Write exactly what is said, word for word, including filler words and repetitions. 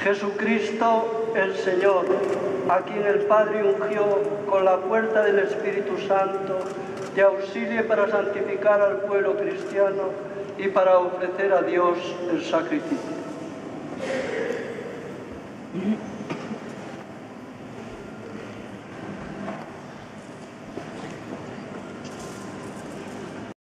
Jesucristo el Señor, a quien el Padre ungió con la fuerza del Espíritu Santo, te auxilie para santificar al pueblo cristiano y para ofrecer a Dios el sacrificio.